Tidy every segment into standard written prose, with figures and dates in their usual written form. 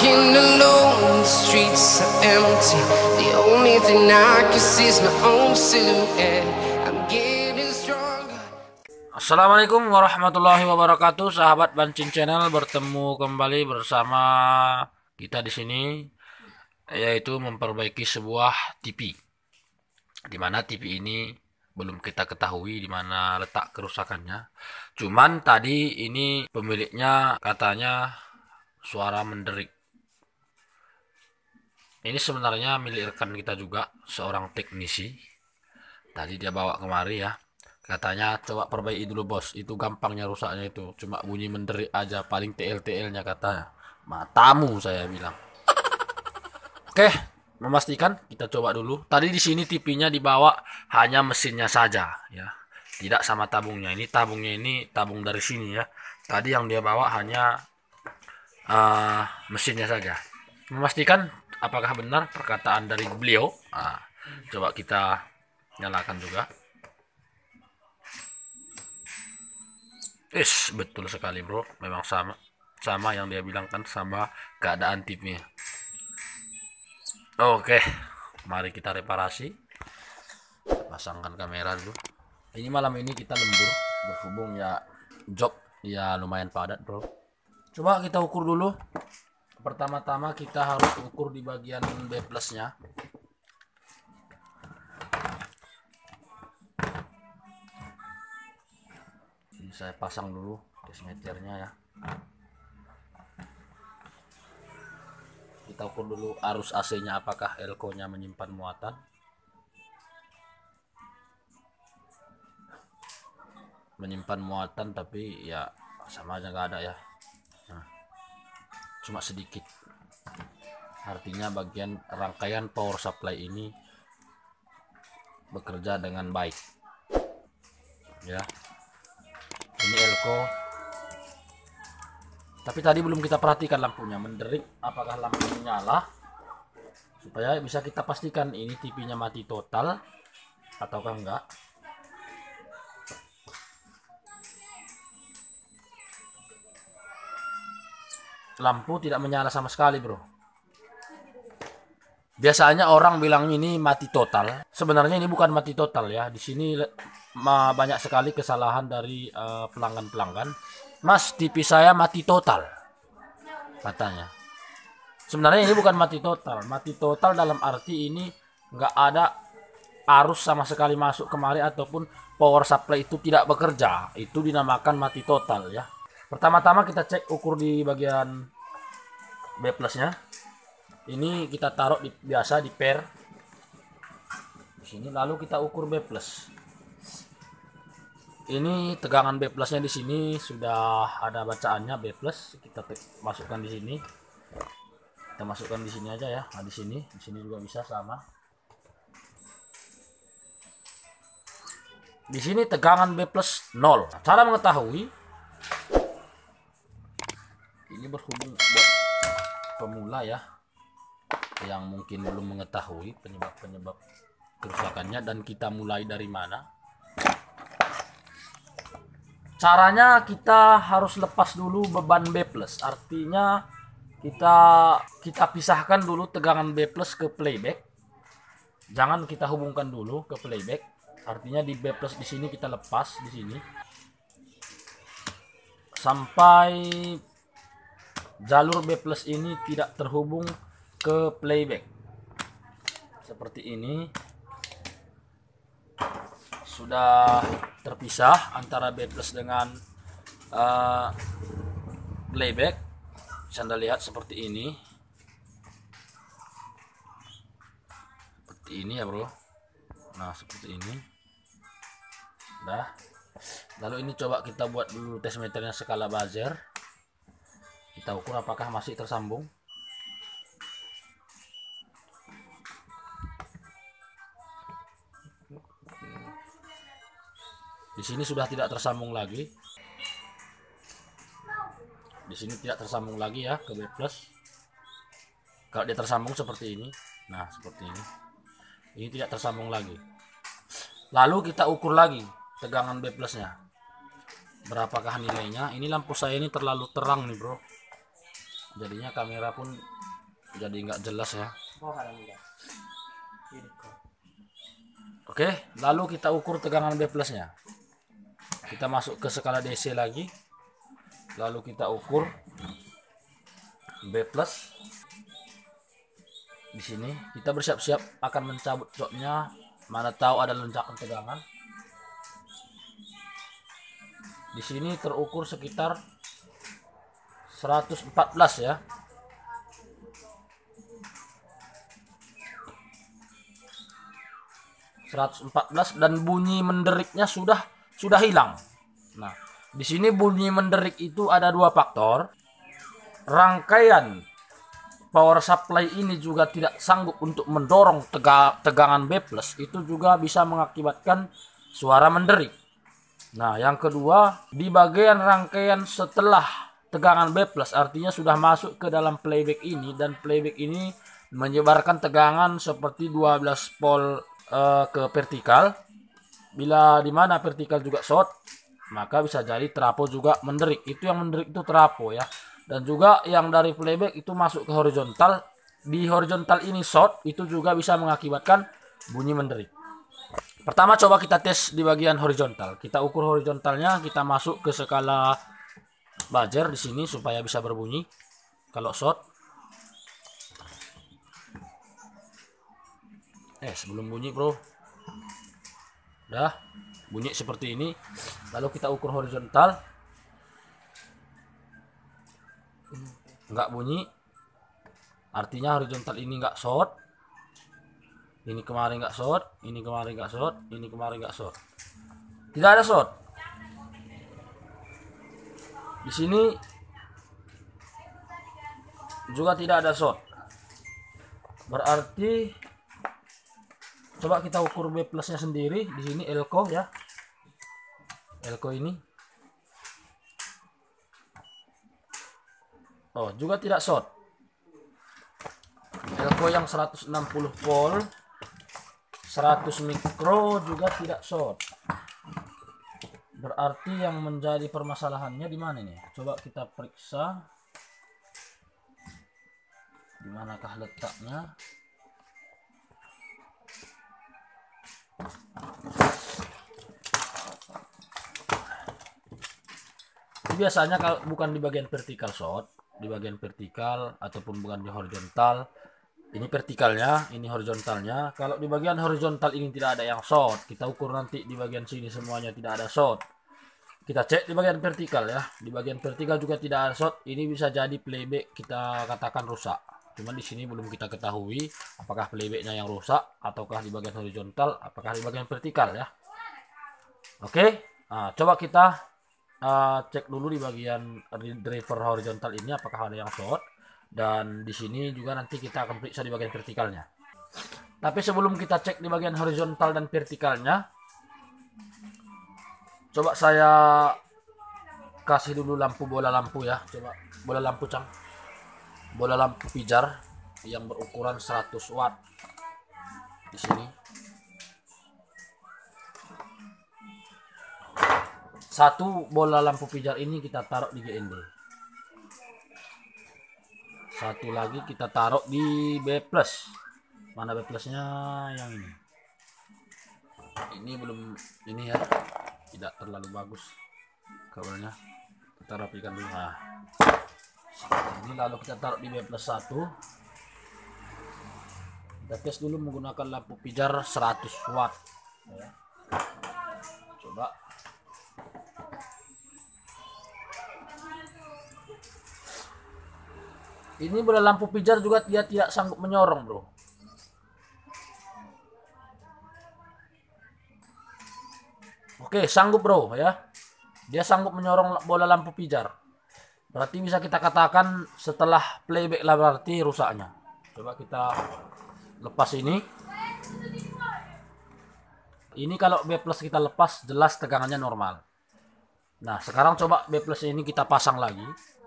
Walking alone, the streets are empty. The only thing I can see is my own silhouette. I'm getting stronger. Assalamualaikum warahmatullahi wabarakatuh, sahabat Bancin Channel, bertemu kembali bersama kita di sini, yaitu memperbaiki sebuah TV. Di mana TV ini belum kita ketahui di mana letak kerusakannya. Cuman tadi ini pemiliknya katanya suara menderik. Ini sebenarnya milik rekan kita juga, seorang teknisi. Tadi dia bawa kemari ya. Katanya coba perbaiki dulu bos, itu gampangnya rusaknya itu. Cuma bunyi menderik aja, paling TL-TL-nya katanya. Matamu saya bilang. Oke, memastikan kita coba dulu. Tadi di sini TV-nya dibawa hanya mesinnya saja ya. Tidak sama tabungnya. Ini tabungnya, ini tabung dari sini ya. Tadi yang dia bawa hanya mesinnya saja. Memastikan apakah benar perkataan dari beliau. Coba kita nyalakan juga. Betul sekali bro, memang sama yang dia bilang kan, sama keadaan TV-nya. Oke, mari kita reparasi. Pasangkan kamera dulu. Ini malam ini kita lembur, berhubung ya job ya lumayan padat bro. Coba kita ukur dulu. Pertama-tama kita harus ukur di bagian B plusnya. Ini saya pasang dulu desmeternya ya. Kita ukur dulu arus AC-nya, apakah elko-nya menyimpan muatan. Menyimpan muatan tapi ya sama aja nggak ada ya. Cuma sedikit. Artinya bagian rangkaian power supply ini bekerja dengan baik. Ya. Ini elko. Tapi tadi belum kita perhatikan lampunya menderik, apakah lampunya nyala, supaya bisa kita pastikan ini TV-nya mati total ataukah enggak. Lampu tidak menyala sama sekali bro. Biasanya orang bilang ini mati total. Sebenarnya ini bukan mati total ya. Di sini banyak sekali kesalahan dari pelanggan-pelanggan. Mas, TV saya mati total, katanya. Sebenarnya ini bukan mati total. Mati total dalam arti ini nggak ada arus sama sekali masuk kemari ataupun power supply itu tidak bekerja. Itu dinamakan mati total ya. Pertama-tama kita cek ukur di bagian B plusnya. Ini kita taruh biasa di per di sini, lalu kita ukur B plus. Ini tegangan B plusnya di sini sudah ada bacaannya B plus. Kita masukkan di sini. Kita masukkan di sini aja ya. Nah, di sini juga bisa sama. Di sini tegangan B plus 0. Cara mengetahui ini berhubung buat pemula ya, yang mungkin belum mengetahui penyebab kerusakannya dan kita mulai dari mana. Caranya kita harus lepas dulu beban B plus. Artinya kita pisahkan dulu tegangan B plus ke playback. Jangan kita hubungkan dulu ke playback. Artinya di B plus di sini kita lepas di sini sampai jalur B plus ini tidak terhubung ke playback. Seperti ini. Sudah terpisah antara B plus dengan playback. Bisa Anda lihat seperti ini. Seperti ini ya bro. Nah seperti ini. Udah. Lalu ini coba kita buat dulu tes meternya skala buzzer. Kita ukur apakah masih tersambung. Di sini sudah tidak tersambung lagi. Di sini tidak tersambung lagi ya ke B plus. Kalau dia tersambung seperti ini. Nah, seperti ini. Ini tidak tersambung lagi. Lalu kita ukur lagi tegangan B plusnya. Berapakah nilainya? Ini lampu saya ini terlalu terang nih bro. Jadinya kamera pun jadi nggak jelas ya. Oke, lalu kita ukur tegangan B plusnya. Kita masuk ke skala DC lagi, lalu kita ukur B plus. Di sini kita bersiap-siap akan mencabut shotnya, mana tahu ada lonjakan tegangan. Di sini terukur sekitar 114 ya. 114 dan bunyi menderiknya sudah hilang. Nah, di sini bunyi menderik itu ada dua faktor. Rangkaian power supply ini juga tidak sanggup untuk mendorong tegangan B+, itu juga bisa mengakibatkan suara menderik. Nah, yang kedua, di bagian rangkaian setelah tegangan B+, artinya sudah masuk ke dalam playback ini, dan playback ini menyebarkan tegangan seperti 12 volt ke vertikal. Bila di mana vertikal juga short, maka bisa jadi trafo juga menderik. Itu yang menderik itu trafo ya. Dan juga yang dari playback itu masuk ke horizontal. Di horizontal ini short, itu juga bisa mengakibatkan bunyi menderik. Pertama coba kita tes di bagian horizontal. Kita ukur horizontalnya, kita masuk ke skala buzzer di sini supaya bisa berbunyi kalau short. Sebelum bunyi bro, udah bunyi seperti ini. Lalu kita ukur horizontal, nggak bunyi, artinya horizontal ini nggak short. Ini kemarin nggak short, ini kemarin nggak short, ini kemarin nggak short, tidak ada short. Di sini juga tidak ada short, berarti coba kita ukur B plusnya sendiri. Di sini elko ya, elko ini, oh juga tidak short. Elko yang 160 volt 100 mikro juga tidak short. Berarti yang menjadi permasalahannya di mana nih? Coba kita periksa di manakah letaknya. Biasanya kalau bukan di bagian vertikal short, di bagian vertikal ataupun bukan di horizontal. Ini vertikalnya, ini horizontalnya. Kalau di bagian horizontal ini tidak ada yang short, kita ukur nanti di bagian sini semuanya tidak ada short. Kita cek di bagian vertikal ya. Di bagian vertikal juga tidak ada short. Ini bisa jadi playback kita katakan rusak. Cuman di sini belum kita ketahui apakah playbacknya yang rusak ataukah di bagian horizontal, apakah di bagian vertikal ya. Oke, nah, coba kita cek dulu di bagian driver horizontal ini apakah ada yang short, dan di sini juga nanti kita akan periksa di bagian vertikalnya. Tapi sebelum kita cek di bagian horizontal dan vertikalnya, coba saya kasih dulu bola lampu ya. Coba bola lampu cang, bola lampu pijar yang berukuran 100 watt di sini. Satu bola lampu pijar ini kita taruh di GND. Satu lagi kita taruh di B+. Mana B plusnya? Yang ini. Ini belum, ini ya. Tidak terlalu bagus kabelnya. Kita rapikan dulu. Nah. Ini lalu kita taruh di B+1. Kita tes dulu menggunakan lampu pijar 100 watt. Ya. Coba. Ini bola lampu pijar juga dia tidak sanggup menyorong bro. Oke, sanggup bro ya. Dia sanggup menyorong bola lampu pijar. Berarti bisa kita katakan setelah playback lah berarti rusaknya. Coba kita lepas ini. Ini kalau B+ kita lepas jelas tegangannya normal. Nah, sekarang coba B+ ini kita pasang lagi.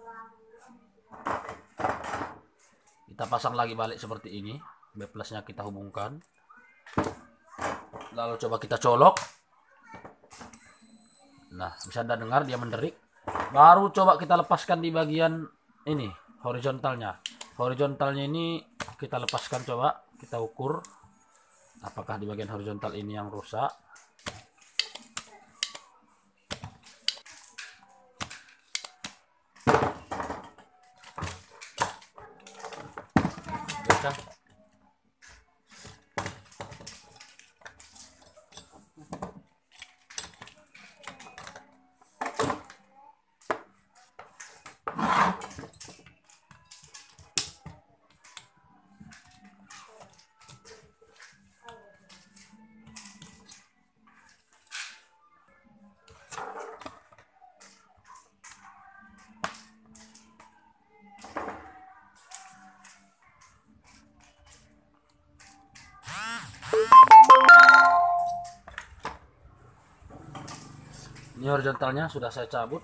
Kita pasang lagi balik seperti ini. B plusnya kita hubungkan. Lalu coba kita colok. Nah, bisa Anda dengar dia menderik. Baru coba kita lepaskan di bagian ini horizontalnya. Horizontalnya ini kita lepaskan, coba kita ukur apakah di bagian horizontal ini yang rusak. Biasa. Ini horizontalnya sudah saya cabut.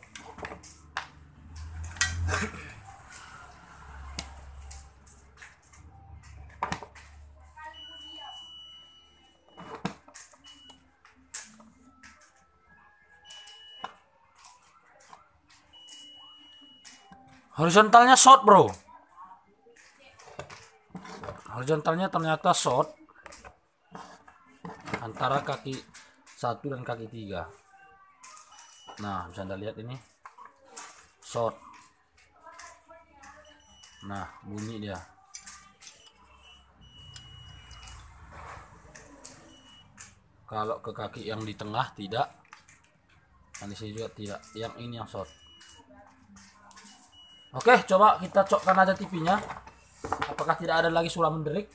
Horizontalnya short, bro. Horizontalnya ternyata short antara kaki 1 dan kaki 3. Nah, bisa Anda lihat ini short. Nah, bunyi dia. Kalau ke kaki yang di tengah tidak, yang di sini juga tidak. Yang ini yang short. Oke, coba kita cokkan aja TV-nya. Apakah tidak ada lagi suara menderik?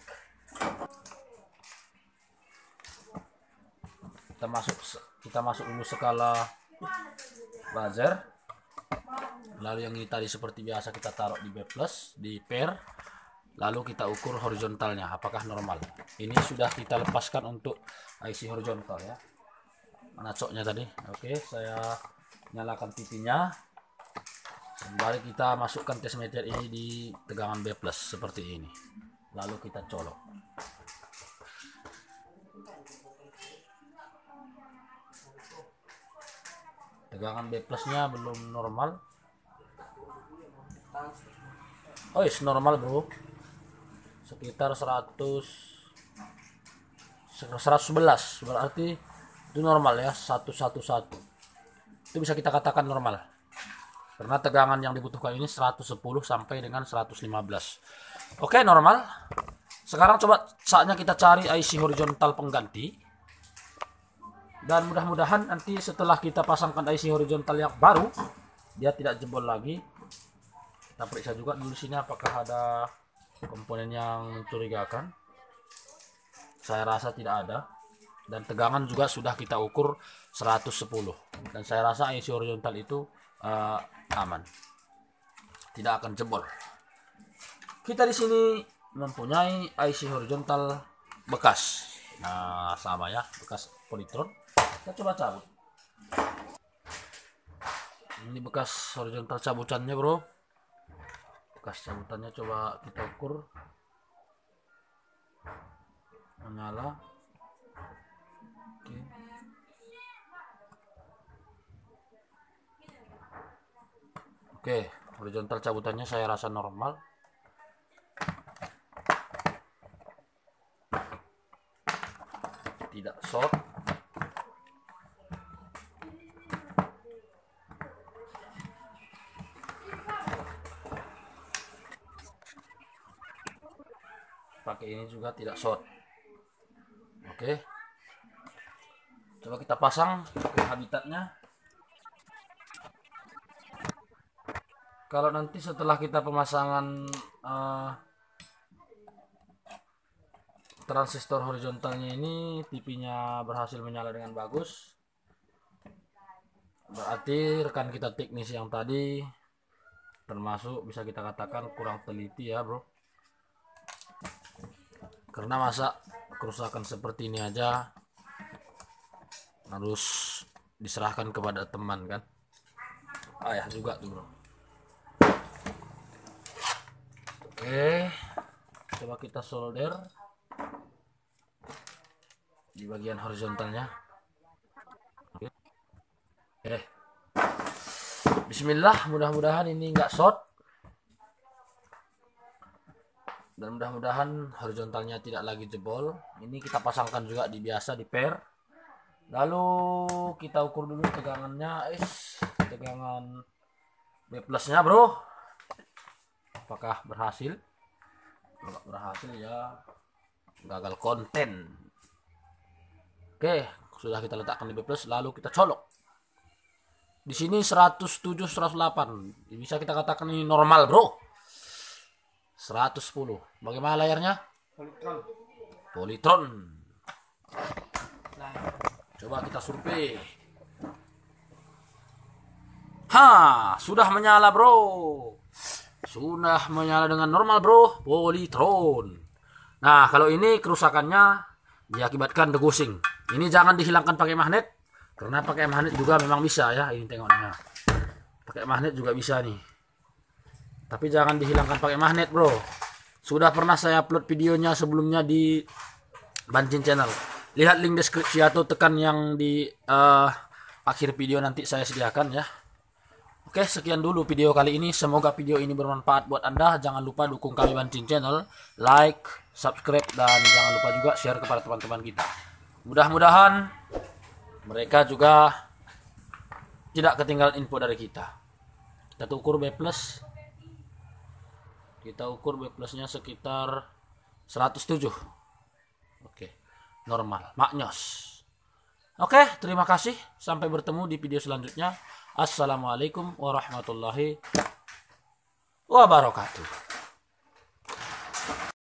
Kita masuk dulu skala buzzer. Lalu yang ini tadi seperti biasa kita taruh di B+, di pair. Lalu kita ukur horizontalnya apakah normal. Ini sudah kita lepaskan untuk IC horizontal ya. Mana coknya tadi? Oke, saya nyalakan TV-nya. Kembali kita masukkan test meter ini di tegangan B+ seperti ini. Lalu kita colok. Tegangan B+-nya belum normal. Oh, is normal, bro. Sekitar 111. Berarti itu normal ya, 111. Itu bisa kita katakan normal. Karena tegangan yang dibutuhkan ini 110 sampai dengan 115. Oke, normal. Sekarang coba saatnya kita cari IC horizontal pengganti. Dan mudah-mudahan nanti setelah kita pasangkan IC horizontal yang baru, dia tidak jebol lagi. Kita periksa juga dulu sini apakah ada komponen yang mencurigakan. Saya rasa tidak ada. Dan tegangan juga sudah kita ukur 110. Dan saya rasa IC horizontal itu aman, tidak akan jebol. Kita di sini mempunyai IC horizontal bekas. Nah, sama ya, bekas Polytron. Kita coba cabut. Ini bekas horizontal cabutannya, bro. Bekas cabutannya coba kita ukur. Menyala. Oke. Oke, horizontal cabutannya saya rasa normal. Tidak short. Pakai ini juga tidak short. Oke. Coba kita pasang ke habitatnya. Kalau nanti setelah kita pemasangan transistor horizontalnya ini, TV-nya berhasil menyala dengan bagus, berarti rekan kita teknis yang tadi termasuk bisa kita katakan kurang teliti ya, bro. Karena masa kerusakan seperti ini aja harus diserahkan kepada teman kan, ayah juga tuh, bro. Oke, coba kita solder di bagian horizontalnya. Oke, bismillah, mudah-mudahan ini nggak short. Dan mudah-mudahan horizontalnya tidak lagi jebol. Ini kita pasangkan juga di biasa di pair. Lalu kita ukur dulu tegangannya, tegangan B plusnya bro. Apakah berhasil? Kalau berhasil ya gagal konten. Oke, sudah kita letakkan di B plus, lalu kita colok. Di sini 107 108. Bisa kita katakan ini normal, bro. 110. Bagaimana layarnya? Polytron. Coba kita survei. Sudah menyala, bro. Sudah menyala dengan normal, bro. Polytron. Nah, kalau ini kerusakannya diakibatkan degosing. Ini jangan dihilangkan pakai magnet, karena pakai magnet juga memang bisa ya. Ini tengoknya. Pakai magnet juga bisa nih. Tapi jangan dihilangkan pakai magnet, bro. Sudah pernah saya upload videonya sebelumnya di Bancin Channel. Lihat link deskripsi atau tekan yang di akhir video nanti saya sediakan ya. Oke, sekian dulu video kali ini. Semoga video ini bermanfaat buat Anda. Jangan lupa dukung kami Bancin Channel, like, subscribe, dan jangan lupa juga share kepada teman-teman kita. Mudah-mudahan mereka juga tidak ketinggalan info dari kita. Kita ukur B plus. Kita ukur B plusnya sekitar 107. Oke, normal, maknyos. Oke, terima kasih. Sampai bertemu di video selanjutnya. Assalamualaikum warahmatullahi wabarakatuh.